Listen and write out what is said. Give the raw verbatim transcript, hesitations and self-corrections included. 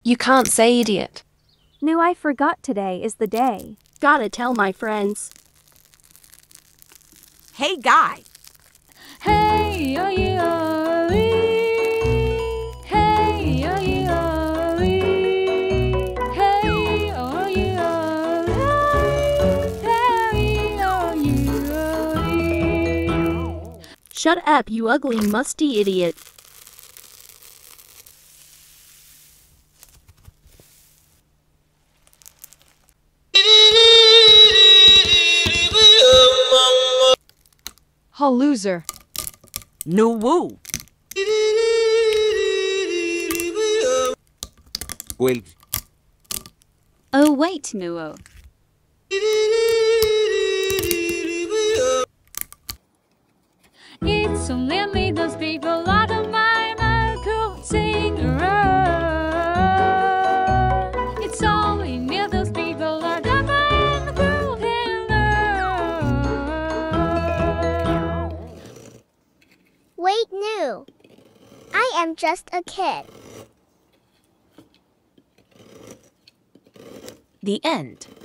You can't say idiot. No, I forgot today is the day. Gotta tell my friends. Hey, guy. Hey, oh yeah, hey, oh yeah, hey, oh yeah, hey, oh yeah. Shut up, you ugly, musty idiot. Oh, loser. No woo. twelve. Oh wait, no. It's only me, those people out of my mind could sing around. It's only me, those people out of my mind could hear. Wait, no. I am just a kid. The end.